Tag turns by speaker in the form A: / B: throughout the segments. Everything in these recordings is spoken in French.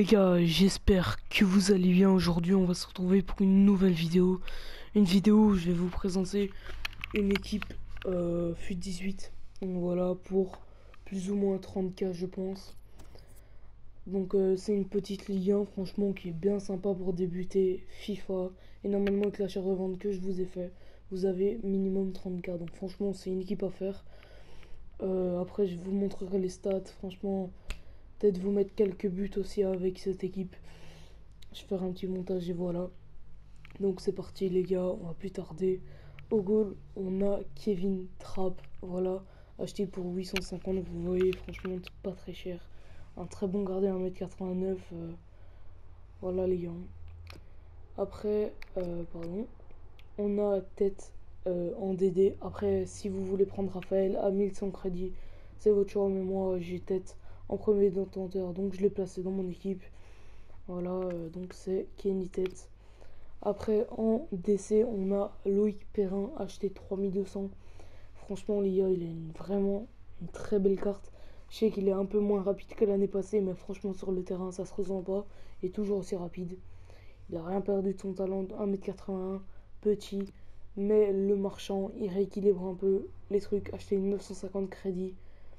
A: Les gars, j'espère que vous allez bien. Aujourd'hui on va se retrouver pour une nouvelle vidéo. Une vidéo où je vais vous présenter une équipe FUT 18. Donc voilà, pour plus ou moins 30K je pense. Donc c'est une petite Ligue 1 franchement qui est bien sympa pour débuter FIFA. Et normalement avec l'achat-revente que je vous ai fait, vous avez minimum 30K. Donc franchement c'est une équipe à faire. Après je vous montrerai les stats. Franchement, peut-être vous mettre quelques buts aussi avec cette équipe. Je vais faire un petit montage et voilà. Donc c'est parti les gars, on va plus tarder. Au goal, on a Kevin Trapp, voilà, acheté pour 850, vous voyez, franchement pas très cher. Un très bon gardien, 1m89, voilà les gars. Après, pardon, on a tête en DD. Après, si vous voulez prendre Raphaël à 1100 crédits, c'est votre choix, mais moi j'ai tête en premier détenteur, donc je l'ai placé dans mon équipe. Voilà, donc c'est Kenny Tête. Après, en DC, on a Loïc Perrin, acheté 3200. Franchement, les gars, il a vraiment une très belle carte. Je sais qu'il est un peu moins rapide que l'année passée, mais franchement, sur le terrain, ça se ressent pas. Il est toujours aussi rapide. Il n'a rien perdu de son talent, 1m81, petit. Mais le marchand, il rééquilibre un peu les trucs. Acheté 950 crédits.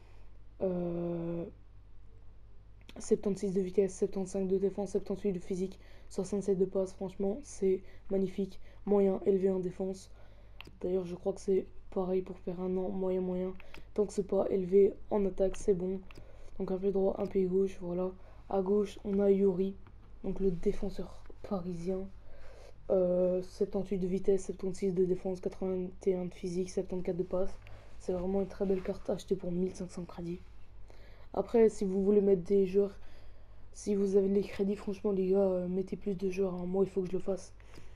A: 76 de vitesse, 75 de défense, 78 de physique, 67 de passe. Franchement, c'est magnifique. Moyen, élevé en défense. D'ailleurs, je crois que c'est pareil pour faire un an. Moyen, moyen. Tant que c'est pas élevé en attaque, c'est bon. Donc un pied droit, un pied gauche. Voilà. À gauche, on a Yuri. Donc le défenseur parisien. 78 de vitesse, 76 de défense, 81 de physique, 74 de passe. C'est vraiment une très belle carte achetée pour 1500 crédits. Après, si vous voulez mettre des joueurs, si vous avez les crédits, franchement les gars, mettez plus de joueurs, hein. Moi il faut que je le fasse.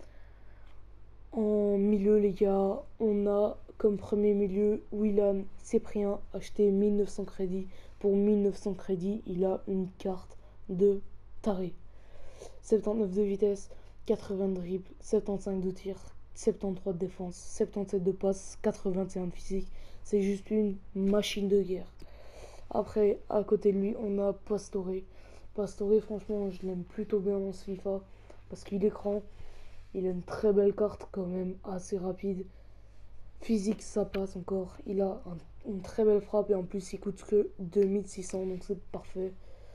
A: En milieu les gars, on a comme premier milieu Willan Cyprien, acheté 1900 crédits. Pour 1900 crédits, il a une carte de taré. 79 de vitesse, 80 de dribble, 75 de tir, 73 de défense, 77 de passe, 81 de physique. C'est juste une machine de guerre. Après, à côté de lui, on a Pastore. Pastore, franchement, je l'aime plutôt bien dans ce FIFA. Parce qu'il est grand. Il a une très belle carte quand même, assez rapide. Physique, ça passe encore. Il a une très belle frappe et en plus, il coûte que 2600. Donc c'est parfait.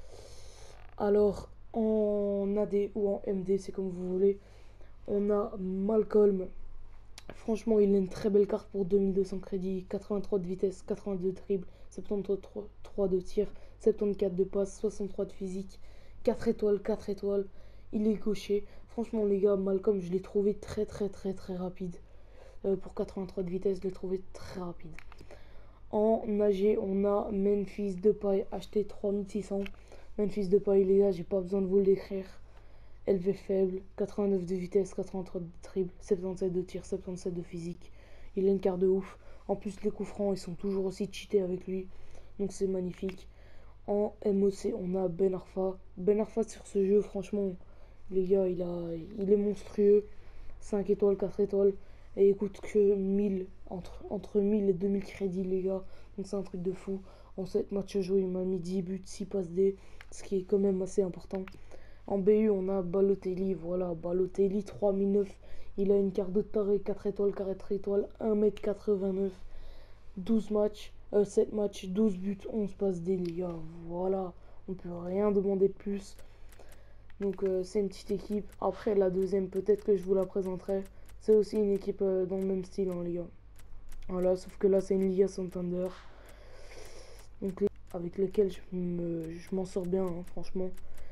A: Alors, en AD ou en MD, c'est comme vous voulez. On a Malcolm. Franchement, il a une très belle carte pour 2200 crédits, 83 de vitesse, 82 de dribble, 73 de tir, 74 de passe, 63 de physique, 4 étoiles, 4 étoiles. Il est gaucher. Franchement, les gars, Malcolm, je l'ai trouvé très rapide. Pour 83 de vitesse, je l'ai trouvé très rapide. En AG, on a Memphis Depay, acheté 3600. Memphis Depay, les gars, j'ai pas besoin de vous le décrire. Élevé faible, 89 de vitesse, 83 de dribble, 77 de tir, 77 de physique. Il a une carte de ouf. En plus, les coups francs, ils sont toujours aussi cheatés avec lui. Donc c'est magnifique. En MOC, on a Ben Arfa. Ben Arfa sur ce jeu, franchement, les gars, il est monstrueux. 5 étoiles, 4 étoiles. Et il coûte que 1000, entre 1000 et 2000 crédits, les gars. Donc c'est un truc de fou. En 7 matchs joués, il m'a mis 10 buts, 6 passes D. Ce qui est quand même assez important. En BU, on a Balotelli, voilà, Balotelli 3009. Il a une carte de taré, 4 étoiles, 4 étoiles, 1m89, 12 matchs, 7 matchs, 12 buts, 11 passes D, les gars. Voilà, on peut rien demander de plus. Donc c'est une petite équipe. Après, la deuxième, peut-être que je vous la présenterai. C'est aussi une équipe dans le même style, hein, les gars. Voilà, sauf que là, c'est une Liga Santander. Donc, avec lesquels je m'en sors bien, hein, franchement.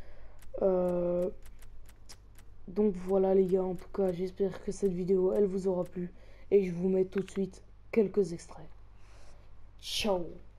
A: Donc voilà les gars, en tout cas j'espère que cette vidéo elle vous aura plu et je vous mets tout de suite quelques extraits. Ciao.